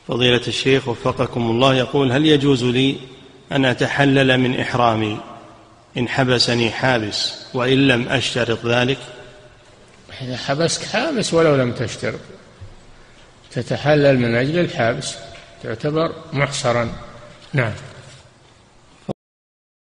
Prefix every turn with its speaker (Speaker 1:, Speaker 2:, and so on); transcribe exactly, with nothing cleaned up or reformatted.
Speaker 1: فضيلة الشيخ وفقكم الله، يقول: هل يجوز لي أن أتحلل من إحرامي إن حبسني حابس وإن لم أشترط ذلك؟
Speaker 2: إذا حبسك حابس ولو لم تشترط تتحلل من أجل الحابس، تعتبر محصرا. نعم.